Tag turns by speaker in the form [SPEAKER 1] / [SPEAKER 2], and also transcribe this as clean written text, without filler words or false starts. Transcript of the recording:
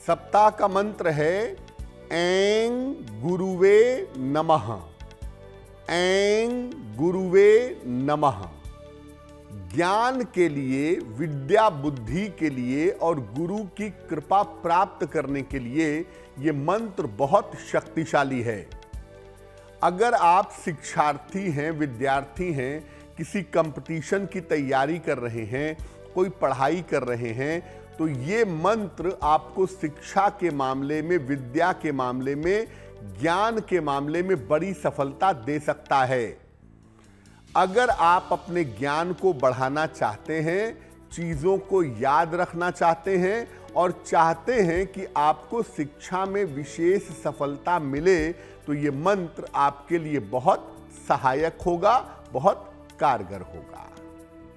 [SPEAKER 1] सप्ताह का मंत्र है ऐं गुरुवे नमः। ऐं गुरुवे नमः। ज्ञान के लिए, विद्या बुद्धि के लिए और गुरु की कृपा प्राप्त करने के लिए ये मंत्र बहुत शक्तिशाली है। अगर आप शिक्षार्थी हैं, विद्यार्थी हैं, किसी कंपटीशन की तैयारी कर रहे हैं, कोई पढ़ाई कर रहे हैं, तो ये मंत्र आपको शिक्षा के मामले में, विद्या के मामले में, ज्ञान के मामले में बड़ी सफलता दे सकता है। अगर आप अपने ज्ञान को बढ़ाना चाहते हैं, चीज़ों को याद रखना चाहते हैं और चाहते हैं कि आपको शिक्षा में विशेष सफलता मिले, तो ये मंत्र आपके लिए बहुत सहायक होगा, बहुत कारगर होगा।